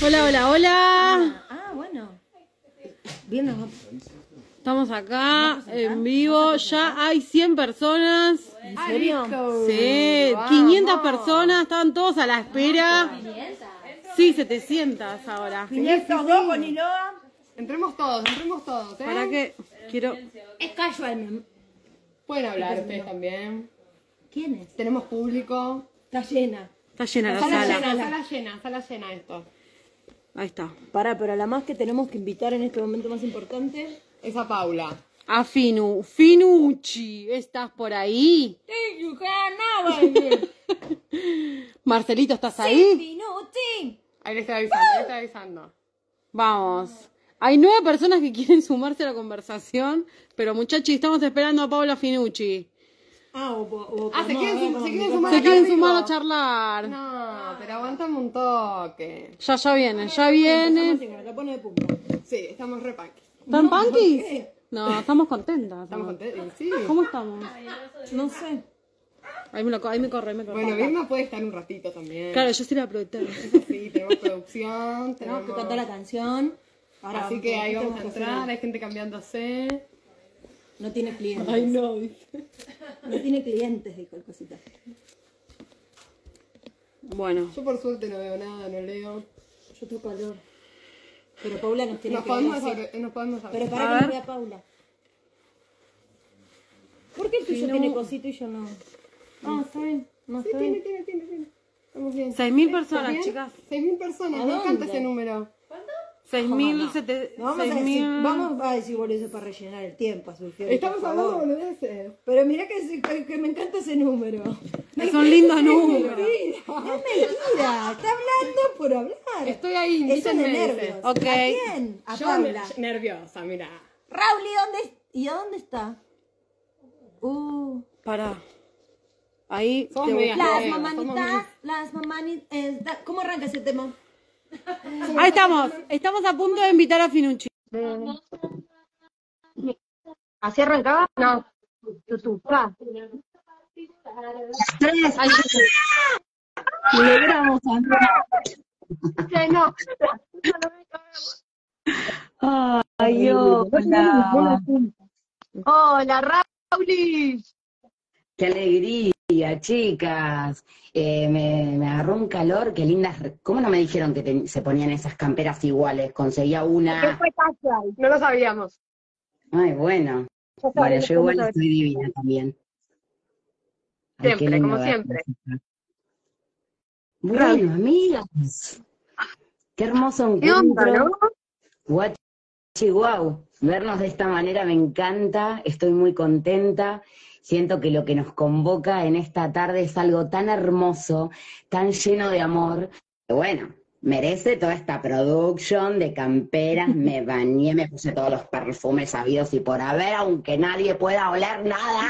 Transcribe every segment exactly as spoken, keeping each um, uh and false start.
Hola, hola, hola. Ah, bueno. Bien, nos vamos. Estamos acá en vivo. Ya hay cien personas. ¿En serio? Sí, quinientas personas. Estaban todos a la espera. Sí, setecientas ahora. quinientos dos con Iloa. Entremos todos, entremos todos, ¿eh? ¿Para qué? Quiero... Es casual, mi amor. Pueden hablar ustedes también. ¿Quién es? Tenemos público. Está llena. Está llena la Sala sala. llena, sala llena, sala llena esto. Ahí está. Pará, pero a la más que tenemos que invitar en este momento más importante. Es a Paula. A Finu. Finucci, ¿estás por ahí? Sí, you can now, Marcelito, ¿estás ahí? Minuti. Ahí le estoy avisando, le estoy avisando. Vamos. Hay nueve personas que quieren sumarse a la conversación, pero muchachos, estamos esperando a Paula Finucci. Ah, o, o, Ah, se no, quieren, a ver sum- cómo se quieren me sumar Se acá quieren en vivo. sumar a charlar. No, pero aguantame un toque. Ya, ya vienen, ya vienen. Me la pone de punta. Sí, estamos re punky. ¿Están punkis? ¿por qué? No, estamos contentas. Estamos contentos. Sí. ¿Cómo estamos? No sé. Ahí me, lo, ahí me corre, ahí me corre. Bueno, Vilma puede estar un ratito también. Claro, yo soy la productora. Sí, tenemos producción, Tenemos tenemos... que cantar la canción. Ahora, Así que ahí ¿qué vamos a tenemos que entrar, hacer? hay gente cambiándose. No tiene clientes. Ay, no, dice. No tiene clientes, dijo el cosita. Bueno, Yo por suerte no veo nada, no leo. Yo tengo calor. Pero Paula nos tiene Nos que podemos, decir. sobre- nos podemos Pero hablar. para A que ver. nos vea Paula. ¿Por qué el tuyo Si no- tiene cosito y yo no? Ah, está bien. No, Sí, está tiene, bien. tiene, tiene, tiene. Estamos bien. seis mil ¿Está personas, bien? chicas. seis mil personas, ¿A me encanta dónde? ese número. seis mil setecientos. No, vamos, a decir, vamos a decir boludeces para rellenar el tiempo, Azulfiori, Estamos por hablando favor. boludeces. Pero mira que, que, que me encanta ese número. Es un lindo número. Mentira, es mentira. Está hablando por hablar. Estoy ahí, Eso de invítenme, nervios. dice. Ok. ¿A quién? A Yo Paula. ne- nerviosa, mira. Raúl, ¿y dónde, es- ¿y a dónde está? Uh, Pará. Ahí. Somos te voy- medias las nuevas, mamanitas, las mamanitas. ¿Cómo arranca ese tema? Ahí estamos. Estamos a punto de invitar a Finucci. ¿Así arrancaba? No. Tutupá. Tres. Ay, logramos que no. Ay, hola. Hola, Raulis. Qué alegría, chicas. Eh, me, me agarró un calor, qué lindas. re- ¿Cómo no me dijeron que te- se ponían esas camperas iguales? Conseguía ¿Qué una. fue casual? No lo sabíamos. Ay, bueno. Ya Bueno, sabes, yo igual ¿cómo estoy divina también. Ay, qué Siempre, lindo como verlas, siempre. chicas. Bueno, amigas. Qué hermoso ¿Qué onda, encuentro. no? Guachi, guau. Vernos de esta manera me encanta. Estoy muy contenta. Siento que lo que nos convoca en esta tarde es algo tan hermoso, tan lleno de amor, que bueno, merece toda esta production de camperas, me bañé, me puse todos los perfumes sabidos y por haber, aunque nadie pueda oler nada.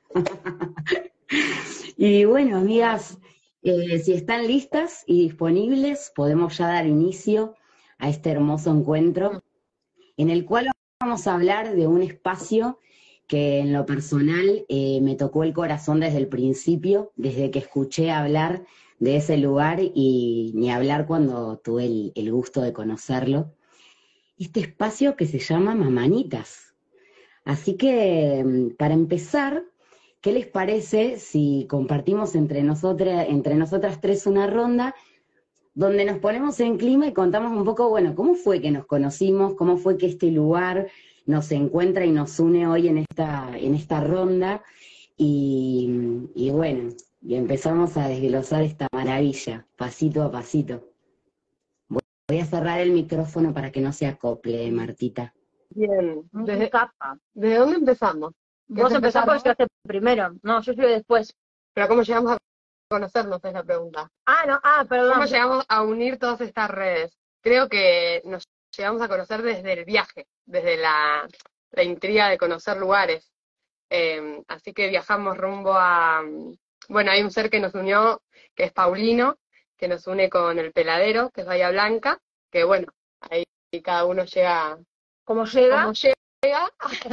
Y bueno, amigas, eh, si están listas y disponibles, podemos ya dar inicio a este hermoso encuentro, en el cual vamos a hablar de un espacio que en lo personal eh, me tocó el corazón desde el principio, desde que escuché hablar de ese lugar y ni hablar cuando tuve el, el gusto de conocerlo. Este espacio que se llama Mamanitas. Así que, mm, para empezar, ¿qué les parece si compartimos entre nosotras, entre nosotras tres una ronda donde nos ponemos en clima y contamos un poco, bueno, cómo fue que nos conocimos, cómo fue que este lugar nos encuentra y nos une hoy en esta, en esta ronda, y, y bueno, y empezamos a desglosar esta maravilla, pasito a pasito. Voy a cerrar el micrófono para que no se acople, Martita. Bien. No ¿Desde, se capa. ¿desde dónde empezamos? Vos empezás porque llegaste primero. No, yo llegué después. Pero ¿cómo llegamos a conocernos? Es la pregunta. Ah, no, ah, perdón. ¿Cómo llegamos a unir todas estas redes? Creo que nos llegamos a conocer desde el viaje, desde la, la intriga de conocer lugares. Eh, así que viajamos rumbo a... Bueno, hay un ser que nos unió, que es Paulino, que nos une con el Peladero, que es Bahía Blanca, que bueno, ahí cada uno llega ¿Cómo llega? como llega,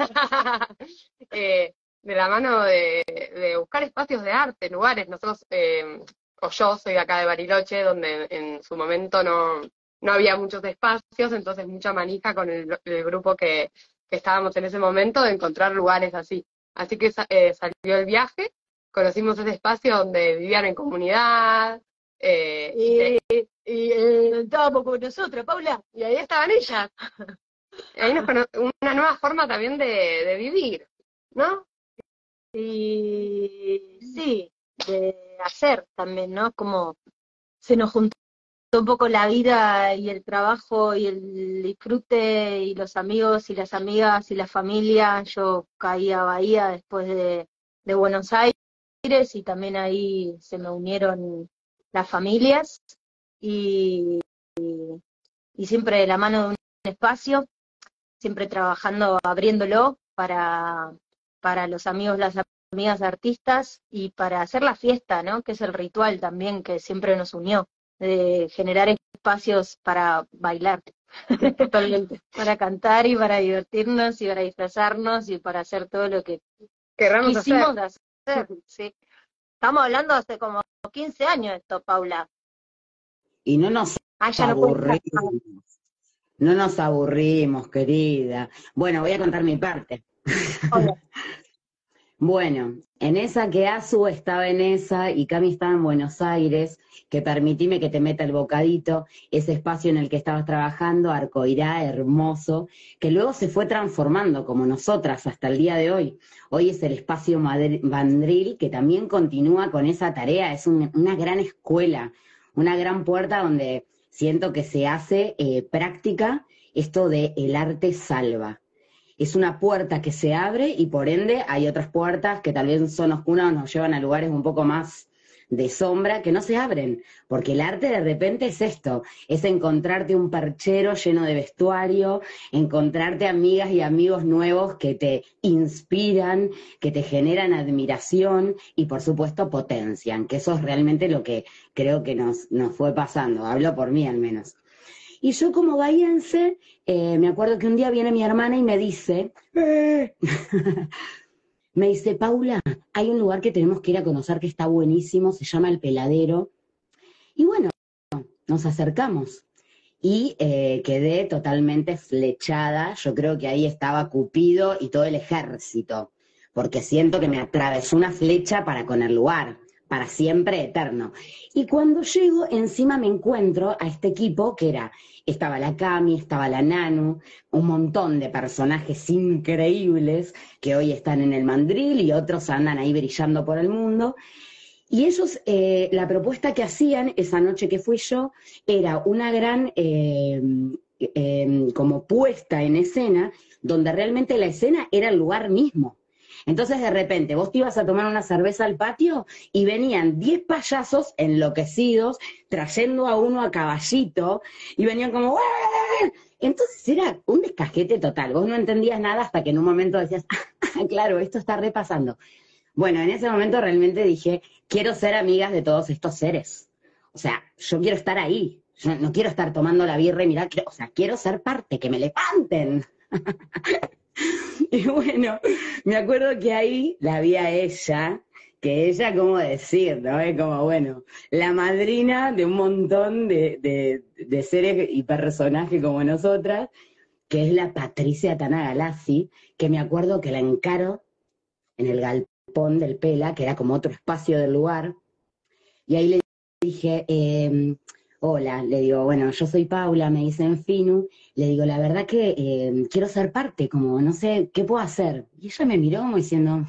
eh, de la mano de, de buscar espacios de arte, lugares. Nosotros, eh, o yo soy de acá de Bariloche, donde en su momento no, no había muchos espacios, entonces mucha manija con el, el grupo que, que estábamos en ese momento de encontrar lugares así. Así que eh, salió el viaje, conocimos ese espacio donde vivían en comunidad, eh, y, Y, y eh, estábamos con nosotros, Paula. y ahí estaban ellas. Ahí nos cono- una nueva forma también de, de vivir, ¿no? Y sí, de hacer también, ¿no? Como se nos juntó un poco la vida y el trabajo y el disfrute y los amigos y las amigas y la familia. Yo caí a Bahía después de, de Buenos Aires y también ahí se me unieron las familias y, y siempre de la mano de un espacio, siempre trabajando, abriéndolo para, para los amigos, las amigas artistas y para hacer la fiesta, ¿no? Que es el ritual también que siempre nos unió, de generar espacios para bailar, Totalmente. para cantar y para divertirnos y para disfrazarnos y para hacer todo lo que Querramos hacer. quisimos hacer, sí. Estamos hablando hace como quince años esto, Paula. Y no nos Ah, ya no puedo estar. aburrimos, no nos aburrimos, querida. Bueno, voy a contar mi parte. Hola. Bueno, en esa que Azu estaba en esa y Cami estaba en Buenos Aires, que permitime que te meta el bocadito, ese espacio en el que estabas trabajando, Arcoirá, hermoso, que luego se fue transformando como nosotras hasta el día de hoy. Hoy es el espacio Madri- Bandril, que también continúa con esa tarea, es un- una gran escuela, una gran puerta donde siento que se hace eh, práctica esto de el arte salva. Es una puerta que se abre y por ende hay otras puertas que tal vez son oscuras o nos llevan a lugares un poco más de sombra que no se abren, porque el arte de repente es esto, es encontrarte un perchero lleno de vestuario, encontrarte amigas y amigos nuevos que te inspiran, que te generan admiración y por supuesto potencian, que eso es realmente lo que creo que nos, nos fue pasando, hablo por mí al menos. Y yo como bahiense, eh, me acuerdo que un día viene mi hermana y me dice, "Eh". Me dice, Paula, hay un lugar que tenemos que ir a conocer que está buenísimo, se llama El Peladero. Y bueno, nos acercamos. Y eh, quedé totalmente flechada, yo creo que ahí estaba Cupido y todo el ejército, porque siento que me atravesó una flecha para con el lugar, para siempre eterno. Y cuando llego, encima me encuentro a este equipo que era, estaba la Cami, estaba la Nanu, un montón de personajes increíbles que hoy están en el mandril y otros andan ahí brillando por el mundo. Y ellos, eh, la propuesta que hacían esa noche que fui yo, era una gran eh, eh, como puesta en escena, donde realmente la escena era el lugar mismo. Entonces de repente vos te ibas a tomar una cerveza al patio y venían diez payasos enloquecidos trayendo a uno a caballito y venían como ¡uah! Entonces era un descajete total, vos no entendías nada hasta que en un momento decías, ah, claro, esto está repasando. Bueno, en ese momento realmente dije, quiero ser amigas de todos estos seres. O sea, yo quiero estar ahí, yo no quiero estar tomando la birra y mirar, quiero, o sea, quiero ser parte, que me levanten. Y bueno, me acuerdo que ahí la vi a ella, que ella, ¿cómo decir? ¿No? Es como, bueno, la madrina de un montón de, de, de seres y personajes como nosotras, que es la Patricia Tanagalassi, que me acuerdo que la encaro en el galpón del Pela, que era como otro espacio del lugar, y ahí le dije, eh, hola, le digo, bueno, yo soy Paula, me dicen Finu, le digo, la verdad que eh, quiero ser parte, como no sé, ¿qué puedo hacer? Y ella me miró como diciendo,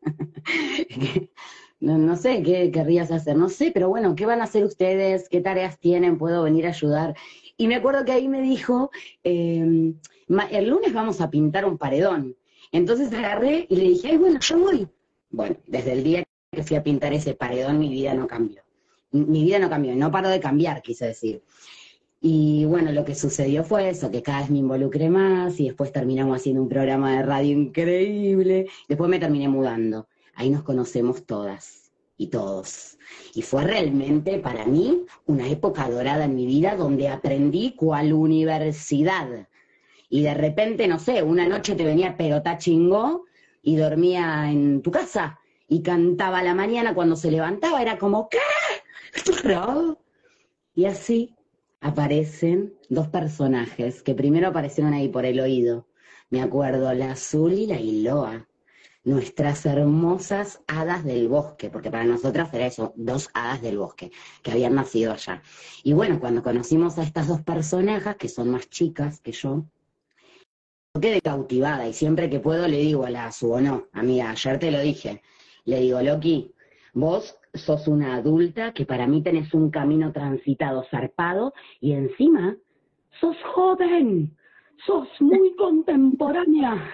no, no sé, ¿qué querrías hacer? No sé, pero bueno, ¿qué van a hacer ustedes? ¿Qué tareas tienen? ¿Puedo venir a ayudar? Y me acuerdo que ahí me dijo, eh, el lunes vamos a pintar un paredón. Entonces agarré y le dije, ay, bueno, yo voy. Bueno, desde el día que fui a pintar ese paredón, mi vida no cambió. Mi vida no cambió, no paró de cambiar, quise decir. Y bueno, lo que sucedió fue eso, que cada vez me involucré más y después terminamos haciendo un programa de radio increíble. Después me terminé mudando. Ahí nos conocemos todas y todos. Y fue realmente para mí una época dorada en mi vida donde aprendí cuál universidad. Y de repente, no sé, una noche te venía Perotá Chingó y dormía en tu casa y cantaba a la mañana cuando se levantaba, era como, ¿qué? ¿Esto es grabado? Y así aparecen dos personajes que primero aparecieron ahí por el oído. Me acuerdo, la Azul y la Iloa, nuestras hermosas hadas del bosque, porque para nosotras era eso, dos hadas del bosque, que habían nacido allá. Y bueno, cuando conocimos a estas dos personajes, que son más chicas que yo, yo quedé cautivada y siempre que puedo le digo a la Azul, o no, amiga, ayer te lo dije, le digo, Loki, vos sos una adulta que para mí tenés un camino transitado zarpado y encima sos joven, sos muy contemporánea.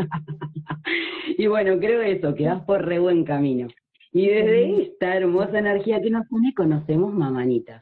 Y bueno, creo eso, que vas por re buen camino. Y desde esta hermosa energía que nos une, conocemos Mamanitas,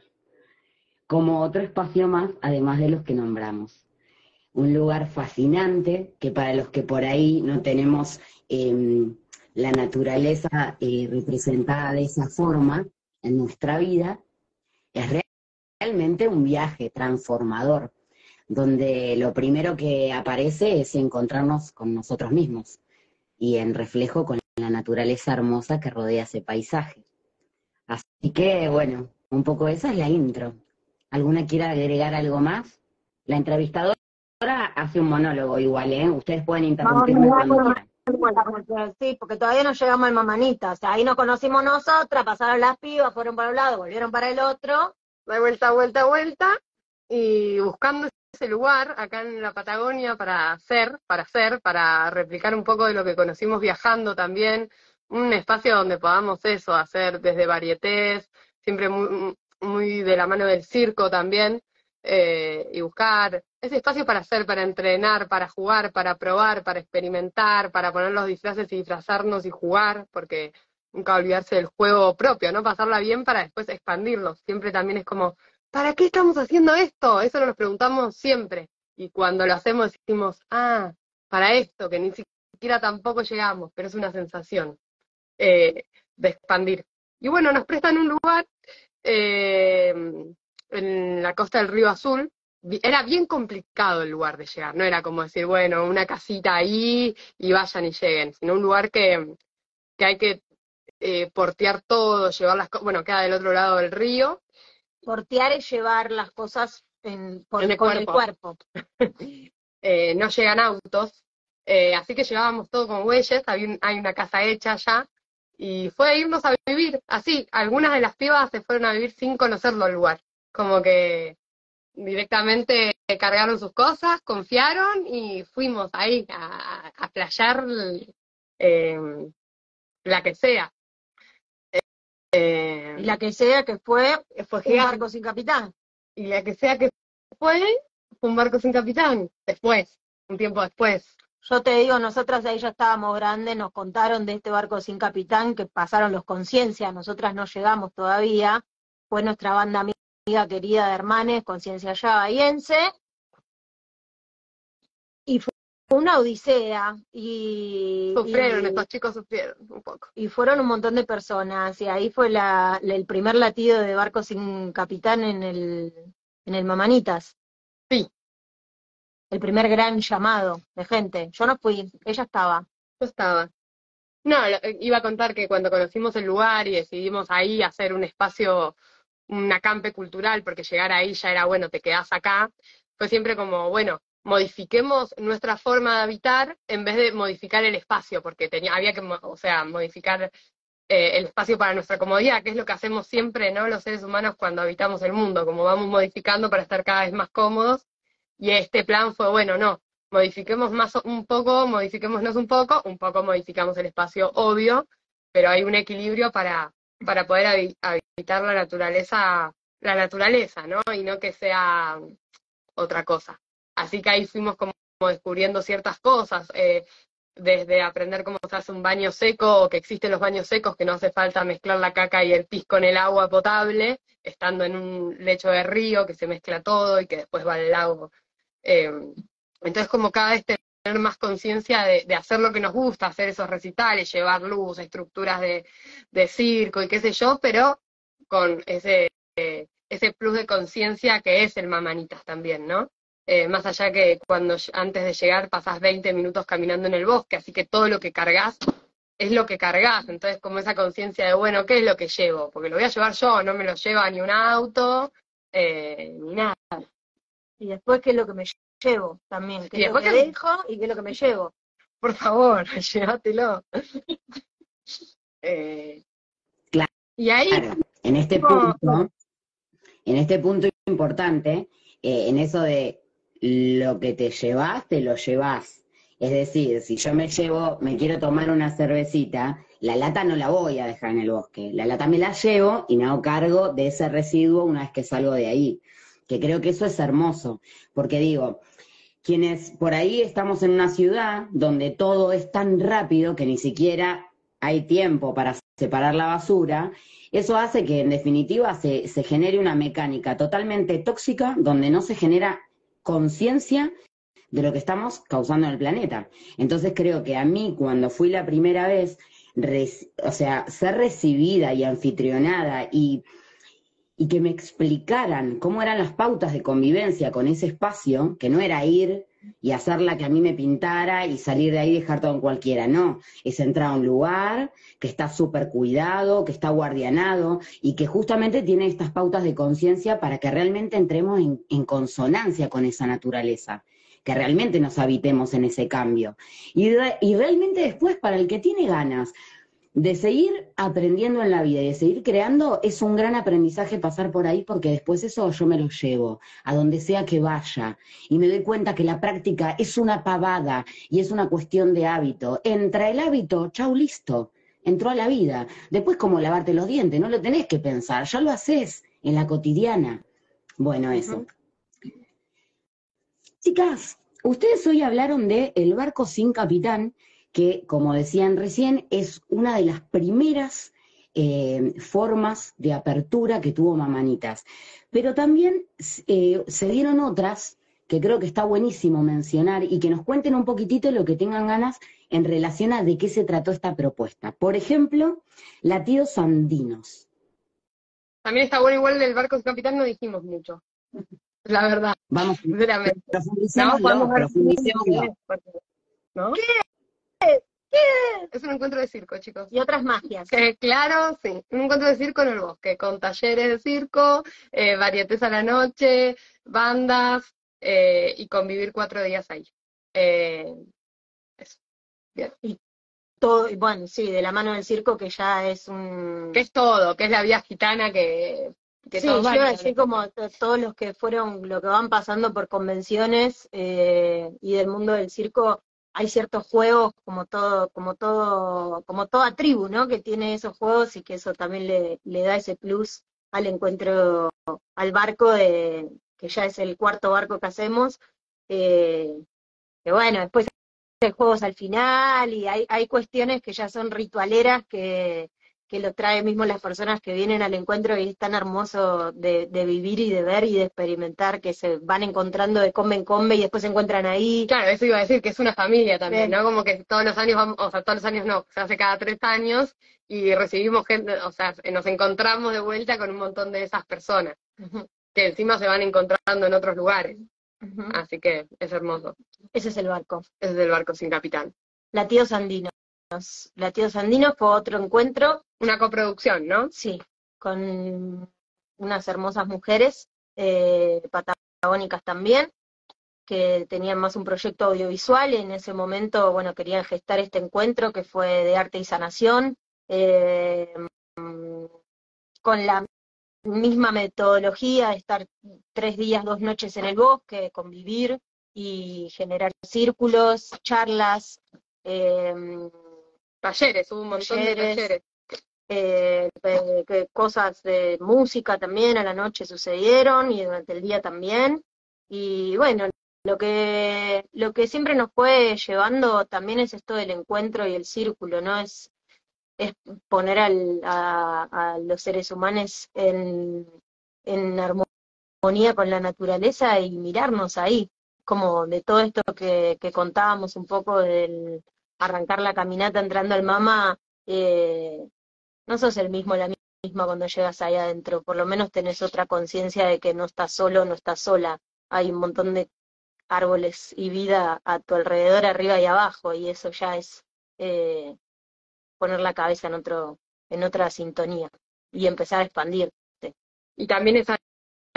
como otro espacio más, además de los que nombramos. Un lugar fascinante, que para los que por ahí no tenemos eh, la naturaleza eh, representada de esa forma en nuestra vida, es realmente un viaje transformador, donde lo primero que aparece es encontrarnos con nosotros mismos y en reflejo con la naturaleza hermosa que rodea ese paisaje. Así que, bueno, un poco esa es la intro. ¿Alguna quiere agregar algo más? La entrevistadora hace un monólogo igual, ¿eh? Ustedes pueden interrumpirme cuando quieran. Sí, porque todavía no llegamos al Mamanita. O sea, ahí nos conocimos nosotras, pasaron las pibas, fueron para un lado, volvieron para el otro. De vuelta, vuelta, vuelta, y buscando ese lugar acá en la Patagonia para hacer, para hacer, para replicar un poco de lo que conocimos viajando también, un espacio donde podamos eso, hacer desde varietés, siempre muy, muy de la mano del circo también, eh, y buscar ese espacio para hacer, para entrenar, para jugar, para probar, para experimentar, para poner los disfraces y disfrazarnos y jugar, porque nunca olvidarse del juego propio, ¿no? Pasarla bien para después expandirlo. Siempre también es como, ¿para qué estamos haciendo esto? Eso nos preguntamos siempre. Y cuando lo hacemos decimos, ah, para esto, que ni siquiera tampoco llegamos, pero es una sensación eh, de expandir. Y bueno, nos prestan un lugar eh, en la costa del Río Azul. Era bien complicado el lugar de llegar, no era como decir, bueno, una casita ahí y vayan y lleguen, sino un lugar que, que hay que eh, portear todo, llevar las cosas, bueno, queda del otro lado del río. Portear es llevar las cosas en, por, En el con cuerpo. el cuerpo. eh, no llegan autos, eh, así que llevábamos todo con bueyes, hay, un, hay una casa hecha allá, y fue irnos a vivir, así, algunas de las pibas se fueron a vivir sin conocerlo el lugar, como que directamente cargaron sus cosas, confiaron y fuimos ahí a, a playar eh, la que sea. Eh, Y la que sea que fue, fue un gigante. barco sin capitán. Y la que sea que fue, fue un barco sin capitán, después, un tiempo después. Yo te digo, nosotras ahí ya estábamos grandes, nos contaron de este barco sin capitán que pasaron los Conciencia, nosotras no llegamos todavía, fue nuestra banda amiga querida de Hermanes, Conciencia Yavayense, y fue una odisea, y, Sufrieron, y, estos chicos sufrieron un poco. y fueron un montón de personas, y ahí fue la, la- el primer latido de barco sin capitán en el, en el Mamanitas. Sí. El primer gran llamado de gente. Yo no fui, ella estaba. Yo estaba. No, lo- iba a contar que cuando conocimos el lugar y decidimos ahí hacer un espacio, un acampe cultural, porque llegar ahí ya era, bueno, te quedás acá, fue siempre como, bueno, modifiquemos nuestra forma de habitar en vez de modificar el espacio, porque tenía, había que, mo- o sea, modificar eh, el espacio para nuestra comodidad, que es lo que hacemos siempre, ¿no? Los seres humanos cuando habitamos el mundo, como vamos modificando para estar cada vez más cómodos, y este plan fue, bueno, no, modifiquemos más un poco, modifiquémonos un poco, un poco modificamos el espacio, obvio, pero hay un equilibrio para, para poder habi- habitar la naturaleza, la naturaleza, ¿no? Y no que sea otra cosa. Así que ahí fuimos como descubriendo ciertas cosas, eh, desde aprender cómo se hace un baño seco, o que existen los baños secos, que no hace falta mezclar la caca y el pis con el agua potable, estando en un lecho de río, que se mezcla todo y que después va al lago. Eh, entonces como cada vez tener más conciencia de, de hacer lo que nos gusta, hacer esos recitales, llevar luz, estructuras de, de circo y qué sé yo, pero con ese, eh, ese plus de conciencia que es el Mamanitas también, ¿no? Eh, más allá que cuando antes de llegar pasás veinte minutos caminando en el bosque, así que todo lo que cargas es lo que cargas, entonces como esa conciencia de, bueno, ¿qué es lo que llevo? Porque lo voy a llevar yo, no me lo lleva ni un auto, eh, ni nada. Y después, ¿qué es lo que me llevo también? ¿Qué Y es lo después que que- dejo y qué es lo que me llevo? Por favor, llévatelo. Eh, y ahí, Claro, en este como, punto, en este punto importante, eh, en eso de lo que te llevas, te lo llevas. Es decir, si yo me llevo, me quiero tomar una cervecita, la lata no la voy a dejar en el bosque. La lata me la llevo y me hago cargo de ese residuo una vez que salgo de ahí. Que creo que eso es hermoso. Porque digo, quienes por ahí estamos en una ciudad donde todo es tan rápido que ni siquiera hay tiempo para separar la basura, eso hace que en definitiva se, se genere una mecánica totalmente tóxica donde no se genera conciencia de lo que estamos causando en el planeta. Entonces creo que a mí cuando fui la primera vez, res, o sea, ser recibida y anfitrionada y y que me explicaran cómo eran las pautas de convivencia con ese espacio, que no era ir y hacer la que a mí me pintara y salir de ahí y dejar todo en cualquiera, no, es entrar a un lugar que está súper cuidado, que está guardianado y que justamente tiene estas pautas de conciencia para que realmente entremos en, en consonancia con esa naturaleza, que realmente nos habitemos en ese cambio. Y, re, y realmente después, para el que tiene ganas de seguir aprendiendo en la vida y de seguir creando, es un gran aprendizaje pasar por ahí, porque después eso yo me lo llevo a donde sea que vaya y me doy cuenta que la práctica es una pavada y es una cuestión de hábito. Entra el hábito, chau, listo, entró a la vida. Después, como lavarte los dientes, no lo tenés que pensar, ya lo haces en la cotidiana. Bueno, eso. Uh-huh. Chicas, ustedes hoy hablaron de El barco sin capitán, que, como decían recién, es una de las primeras eh, formas de apertura que tuvo Mamanitas. Pero también eh, se dieron otras que creo que está buenísimo mencionar y que nos cuenten un poquitito lo que tengan ganas en relación a de qué se trató esta propuesta. Por ejemplo, Latidos Andinos. También está bueno, igual del barco sin capitán no dijimos mucho, la verdad. Vamos, sinceramente. profundicémoslo, profundicémoslo. ¿No? ¿Qué? ¿Qué? Es un encuentro de circo, chicos. Y otras magias. Que, claro, sí. Un encuentro de circo en el bosque, con talleres de circo, eh, varietés a la noche, bandas, eh, y convivir cuatro días ahí. Eh, eso. Bien. Y todo, bueno, sí, de la mano del circo, que ya es un... Que es todo, que es la vida gitana que... que sí, todos yo iba a van, decir como todos los que fueron, lo que van pasando por convenciones eh, y del mundo del circo, hay ciertos juegos como todo, como todo, como toda tribu, ¿no? Que tiene esos juegos y que eso también le, le da ese plus al encuentro, al barco, de, que ya es el cuarto barco que hacemos, eh, que bueno, después hay juegos al final y hay, hay cuestiones que ya son ritualeras que, que lo traen mismo las personas que vienen al encuentro, y es tan hermoso de, de vivir y de ver y de experimentar, que se van encontrando de combe en combe y después se encuentran ahí. Claro, eso iba a decir, que es una familia también, Bien. ¿no? Como que todos los años, vamos, o sea, todos los años no, se hace cada tres años y recibimos gente, o sea, nos encontramos de vuelta con un montón de esas personas, Uh-huh. que encima se van encontrando en otros lugares. Uh-huh. Así que es hermoso. Ese es el barco. Ese es el barco sin capitán. Latidos Andinos. Latidos Andinos fue otro encuentro. Una coproducción, ¿no? Sí, con unas hermosas mujeres, eh, patagónicas también, que tenían más un proyecto audiovisual. En ese momento, bueno, querían gestar este encuentro que fue de arte y sanación, eh, con la misma metodología de estar tres días, dos noches en el bosque, convivir y generar círculos, charlas, eh, talleres, hubo un montón talleres, de talleres. Eh, eh, que cosas de música también a la noche sucedieron y durante el día también. Y bueno, lo que lo que siempre nos fue llevando también es esto del encuentro y el círculo, ¿no? Es, es poner al, a, a los seres humanos en, en armonía con la naturaleza y mirarnos ahí, como de todo esto que, que contábamos un poco del arrancar la caminata entrando al Mama. eh, No sos el mismo, la misma cuando llegas ahí adentro, por lo menos tenés otra conciencia de que no estás solo, no estás sola, hay un montón de árboles y vida a tu alrededor, arriba y abajo, y eso ya es eh, poner la cabeza en otro, en otra sintonía y empezar a expandirte. Y también esa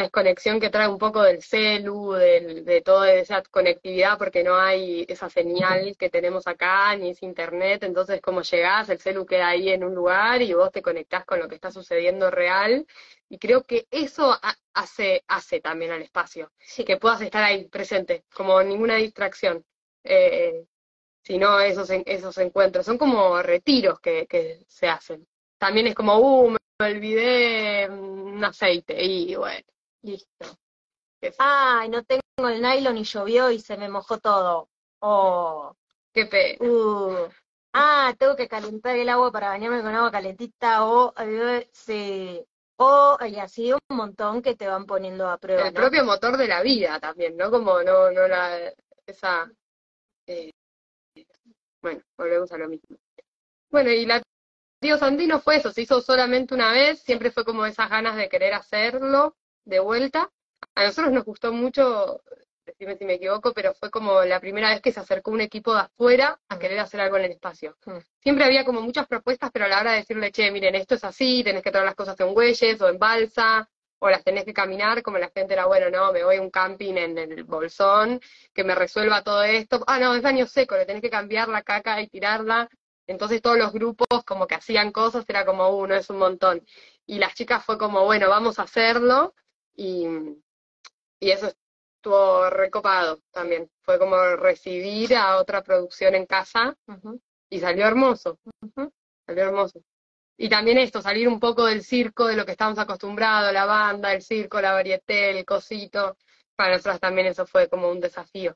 desconexión que trae un poco del celu, del, de toda esa conectividad, porque no hay esa señal que tenemos acá, ni ese internet, entonces como llegás, el celu queda ahí en un lugar y vos te conectás con lo que está sucediendo real, y creo que eso ha- hace, hace también al espacio, Sí. que puedas estar ahí presente, como ninguna distracción, eh, sino esos, en- esos encuentros, son como retiros que, que se hacen. También es como, uh, me olvidé un aceite, y bueno, listo. Qué, sé- Ay, no tengo el nylon y llovió y se me mojó todo. Oh, qué pena. uh. Ah, tengo que calentar el agua para bañarme con agua calentita o, eh, sí. O, y así un montón que te van poniendo a prueba, El ¿no? propio motor de la vida también, ¿no? Como no, no la, esa, eh, bueno, volvemos a lo mismo. Bueno, y la Tío Sandino fue eso, se hizo solamente una vez, siempre fue como esas ganas de querer hacerlo de vuelta. A nosotros nos gustó mucho, decime si me equivoco, pero fue como la primera vez que se acercó un equipo de afuera a querer hacer algo en el espacio. Mm. Siempre había como muchas propuestas, pero a la hora de decirle, che, miren, esto es así, tenés que traer las cosas en Güelles o en balsa, o las tenés que caminar, como la gente era, bueno, no, me voy a un camping en el Bolsón, que me resuelva todo esto. Ah, no, es baño seco, le tenés que cambiar la caca y tirarla. Entonces todos los grupos como que hacían cosas, era como uno, es un montón. Y las chicas fue como, bueno, vamos a hacerlo, y, y eso estuvo recopado también. Fue como recibir a otra producción en casa, Ujú, y salió hermoso, ujú. salió hermoso. Y también esto, salir un poco del circo, de lo que estamos acostumbrados, la banda, el circo, la varieté, el cosito. Para nosotros también eso fue como un desafío.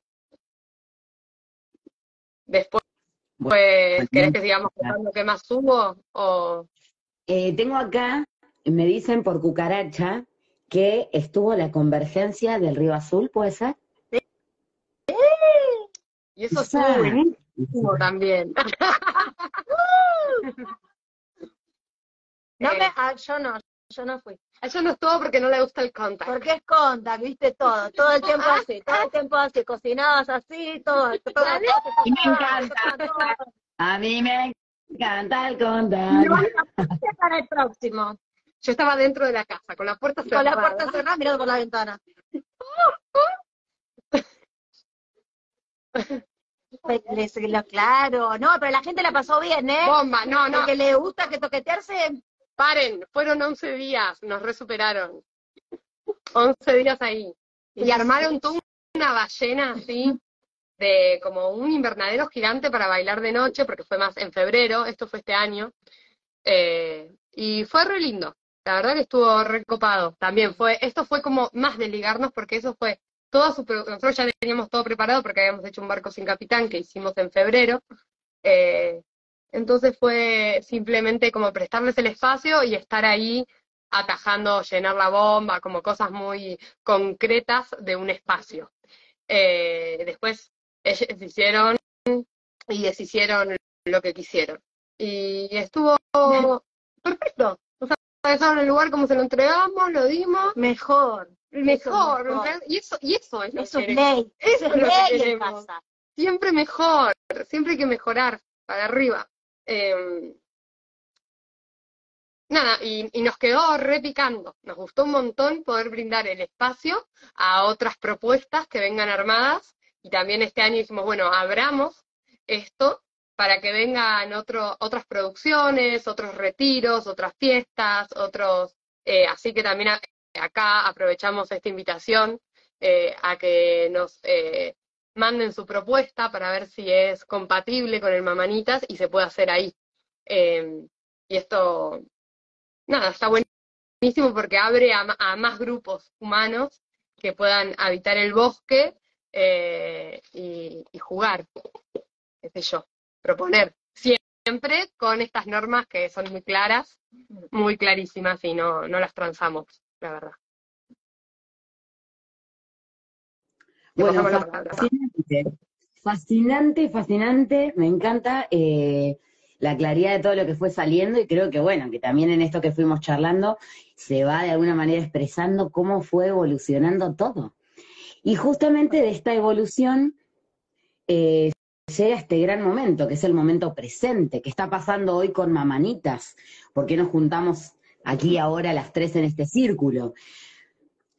Después, ¿querés Bueno, que sigamos contando qué más hubo? O... eh, tengo acá, me dicen por cucaracha, que estuvo la convergencia del Río Azul, ¿puede ser? Y eso estuvo buenísimo también. No Eh, me, ah, yo no, yo no fui. a ella no estuvo porque no le gusta el contact. Porque es contact, viste todo, todo el tiempo así, todo el tiempo así, cocinadas así, todo, todo, Y me encanta. todo. A mí me encanta el No, contacto. Para el próximo, yo estaba dentro de la casa, con la puerta con cerrada. la puerta cerrada mirando por la ventana. Pues, les- lo- claro, no, pero la gente la pasó bien, ¿eh? Bomba, no, no, Porque le gusta que toquetearse. paren, fueron once días, nos resuperaron. once días ahí. Y armaron toda una ballena así, de como un invernadero gigante para bailar de noche, porque fue más en febrero, esto fue este año. Eh, y fue re lindo, la verdad que estuvo recopado. También fue, esto fue como más de ligarnos, porque eso fue toda su, pro- nosotros ya teníamos todo preparado porque habíamos hecho un barco sin capitán que hicimos en febrero. Eh, entonces fue simplemente como prestarles el espacio y estar ahí atajando, llenar la bomba, como cosas muy concretas de un espacio. Eh, después ellos hicieron y deshicieron lo que quisieron. Y estuvo perfecto. O sea, dejaron el lugar como se lo entregamos, lo dimos, Mejor. mejor. Eso es mejor. ¿entendés? Y eso, y eso es lo Eso es que ley. eso Eso es es lo que ley en queremos. casa. Siempre mejor, siempre hay que mejorar para arriba. Eh, nada, y, y nos quedó repicando. Nos gustó un montón poder brindar el espacio a otras propuestas que vengan armadas. Y también este año dijimos, bueno, abramos esto para que vengan otro, otras producciones, otros retiros, otras fiestas, otros. Eh, así que también a- acá aprovechamos esta invitación eh, a que nos eh, manden su propuesta para ver si es compatible con el Mamanitas y se puede hacer ahí. Eh, y esto, nada, está buenísimo porque abre a, ma- a más grupos humanos que puedan habitar el bosque eh, y, y jugar, qué sé yo, proponer. Siempre con estas normas que son muy claras, muy clarísimas y no, no las transamos, la verdad. Te Bueno, pasamos la palabra. fascinante, fascinante, fascinante, me encanta eh, la claridad de todo lo que fue saliendo y creo que bueno, que también en esto que fuimos charlando se va de alguna manera expresando cómo fue evolucionando todo. Y justamente de esta evolución eh, llega este gran momento, que es el momento presente, que está pasando hoy con Mamanitas. ¿Por qué nos juntamos aquí ahora las tres en este círculo?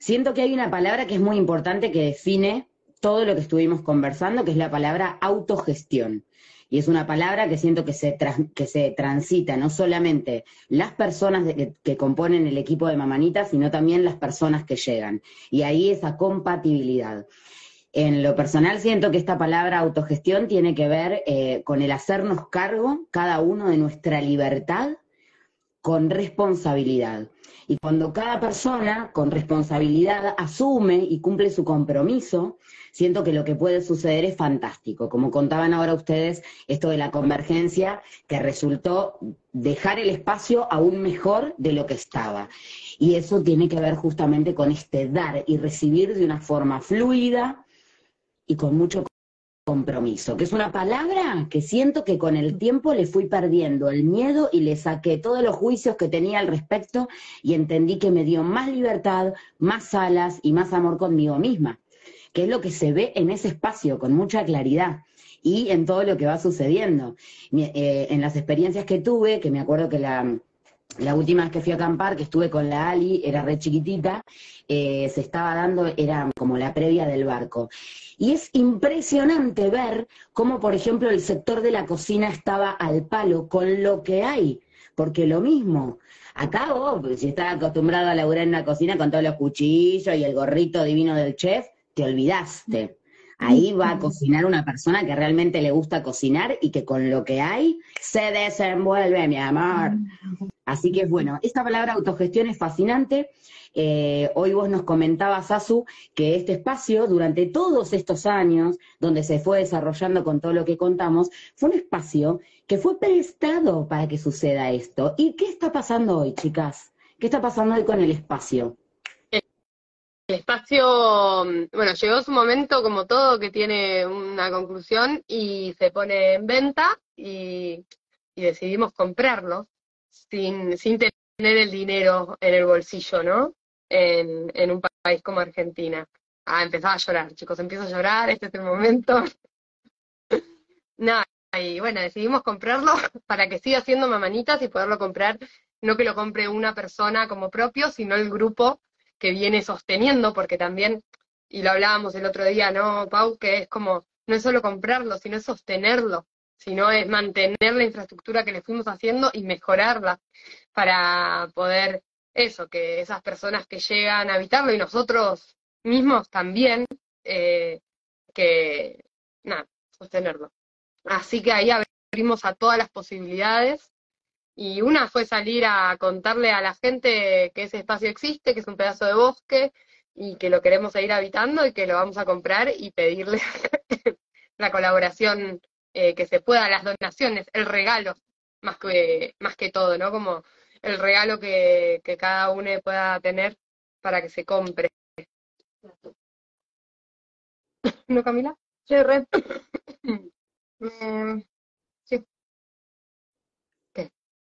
siento que hay una palabra que es muy importante que define todo lo que estuvimos conversando, que es la palabra autogestión. Y es una palabra que siento que se, trans, que se transita no solamente las personas de, que, que componen el equipo de Mamanitas, sino también las personas que llegan. Y ahí esa compatibilidad. En lo personal siento que esta palabra autogestión tiene que ver eh, con el hacernos cargo, cada uno, de nuestra libertad con responsabilidad. Y cuando cada persona con responsabilidad asume y cumple su compromiso, siento que lo que puede suceder es fantástico. Como contaban ahora ustedes, esto de la convergencia, que resultó dejar el espacio aún mejor de lo que estaba. Y eso tiene que ver justamente con este dar y recibir de una forma fluida y con mucho compromiso, que es una palabra que siento que con el tiempo le fui perdiendo el miedo y le saqué todos los juicios que tenía al respecto y entendí que me dio más libertad, más alas y más amor conmigo misma, que es lo que se ve en ese espacio con mucha claridad y en todo lo que va sucediendo. Eh, en las experiencias que tuve, que me acuerdo que la... La última vez que fui a acampar, que estuve con la Ali, era re chiquitita, eh, se estaba dando, era como la previa del barco. Y es impresionante ver cómo, por ejemplo, el sector de la cocina estaba al palo con lo que hay. Porque lo mismo, acá vos, si estás acostumbrado a laburar en una cocina con todos los cuchillos y el gorrito divino del chef, te olvidaste. Ahí va a cocinar una persona que realmente le gusta cocinar y que con lo que hay se desenvuelve, mi amor. Así que bueno, esta palabra autogestión es fascinante. Eh, hoy vos nos comentabas, Azu, que este espacio, durante todos estos años, donde se fue desarrollando con todo lo que contamos, fue un espacio que fue prestado para que suceda esto. ¿Y qué está pasando hoy, chicas? ¿Qué está pasando hoy con el espacio? El espacio, bueno, llegó su momento, como todo, que tiene una conclusión y se pone en venta y, y decidimos comprarlo sin, sin tener el dinero en el bolsillo, ¿no? En, en un país como Argentina. Ah, empezaba a llorar, chicos, empiezo a llorar, este es el momento. Nada, y bueno, decidimos comprarlo para que siga siendo Mamanitas y poderlo comprar, no que lo compre una persona como propio, sino el grupo que viene sosteniendo, porque también, y lo hablábamos el otro día, ¿no, Pau? Que es como, no es solo comprarlo, sino es sostenerlo, sino es mantener la infraestructura que le fuimos haciendo y mejorarla para poder, eso, que esas personas que llegan a habitarlo y nosotros mismos también, eh, que, nada, sostenerlo. Así que ahí abrimos a todas las posibilidades. Y una fue salir a contarle a la gente que ese espacio existe, que es un pedazo de bosque, y que lo queremos seguir habitando y que lo vamos a comprar y pedirle la colaboración eh, que se pueda, las donaciones, el regalo, más que, más que todo, ¿no? Como el regalo que, que cada uno pueda tener para que se compre. ¿No, Camila? Sí, re. Mm, sí. ¿Qué?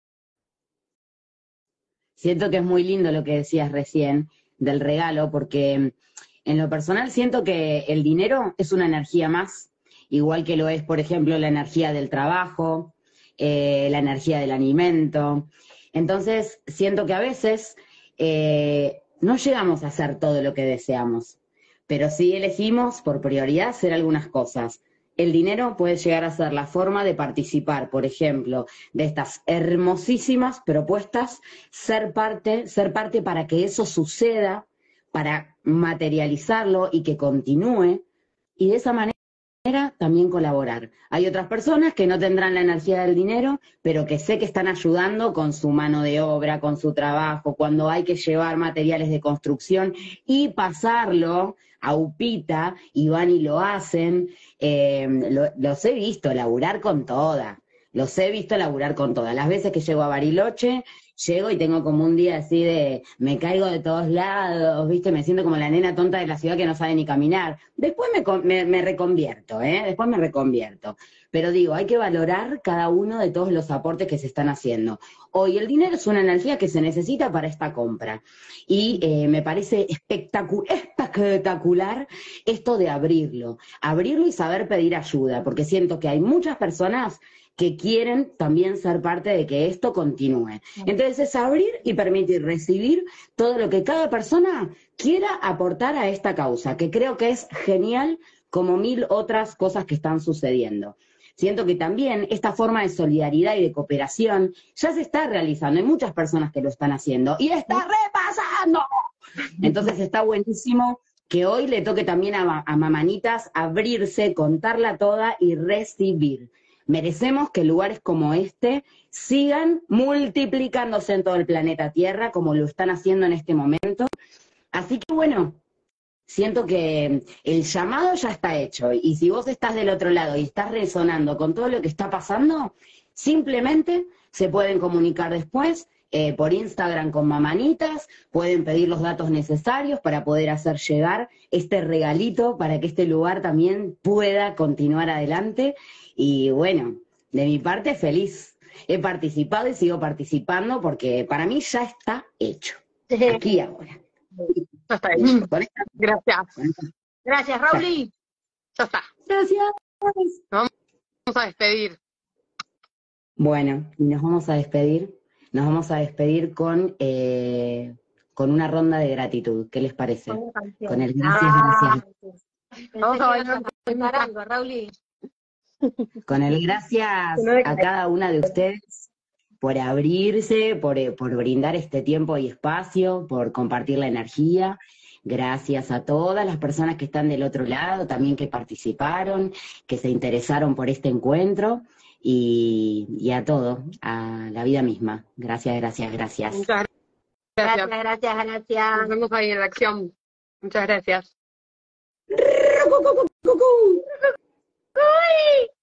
Siento que es muy lindo lo que decías recién del regalo, porque en lo personal siento que el dinero es una energía más, igual que lo es, por ejemplo, la energía del trabajo, eh, la energía del alimento. Entonces, siento que a veces eh, no llegamos a hacer todo lo que deseamos, pero sí elegimos por prioridad hacer algunas cosas. El dinero puede llegar a ser la forma de participar, por ejemplo, de estas hermosísimas propuestas, ser parte, ser parte para que eso suceda, para materializarlo y que continúe, y de esa manera también colaborar. Hay otras personas que no tendrán la energía del dinero, pero que sé que están ayudando con su mano de obra, con su trabajo, cuando hay que llevar materiales de construcción y pasarlo a Upita, y van y lo hacen. Eh, lo, los he visto laburar con toda, los he visto laburar con todas. Las veces que llego a Bariloche, llego y tengo como un día así de, me caigo de todos lados, ¿viste? Me siento como la nena tonta de la ciudad que no sabe ni caminar. Después me, me, me reconvierto, ¿eh? Después me reconvierto. pero digo, hay que valorar cada uno de todos los aportes que se están haciendo. Hoy el dinero es una energía que se necesita para esta compra. Y eh, me parece espectacu- espectacular esto de abrirlo. Abrirlo y saber pedir ayuda, porque siento que hay muchas personas que quieren también ser parte de que esto continúe. Entonces es abrir y permitir recibir todo lo que cada persona quiera aportar a esta causa, que creo que es genial como mil otras cosas que están sucediendo. Siento que también esta forma de solidaridad y de cooperación ya se está realizando. Hay muchas personas que lo están haciendo y está repasando. Entonces está buenísimo que hoy le toque también a, a mamanitas abrirse, contarla toda y recibir. Merecemos que lugares como este sigan multiplicándose en todo el planeta Tierra como lo están haciendo en este momento. Así que bueno, siento que el llamado ya está hecho y si vos estás del otro lado y estás resonando con todo lo que está pasando, simplemente se pueden comunicar después eh, por Instagram con Mamanitas, pueden pedir los datos necesarios para poder hacer llegar este regalito para que este lugar también pueda continuar adelante. Y bueno, de mi parte feliz. He participado y sigo participando porque para mí ya está hecho. Aquí y ahora. Ya está hecho. Con esta- Gracias. con esta- Gracias, Rauli. Ya está. Gracias. Vamos a despedir. Bueno, y nos vamos a despedir. Nos vamos a despedir con, eh, con una ronda de gratitud. ¿Qué les parece? Con una canción. Con el gracias, Ah, gracias. Pensé Vamos a que ibas bailar a cantar algo, Rauli. Con el gracias No de- a cada una de ustedes por abrirse, por, eh, por brindar este tiempo y espacio, por compartir la energía. Gracias a todas las personas que están del otro lado, también que participaron, que se interesaron por este encuentro y, y a todo, a la vida misma. Gracias, gracias, gracias. Muchas Gracias, gracias. gracias, gracias. Nos vemos ahí en la acción. Muchas gracias. ¡Cucú, cucú, cucú!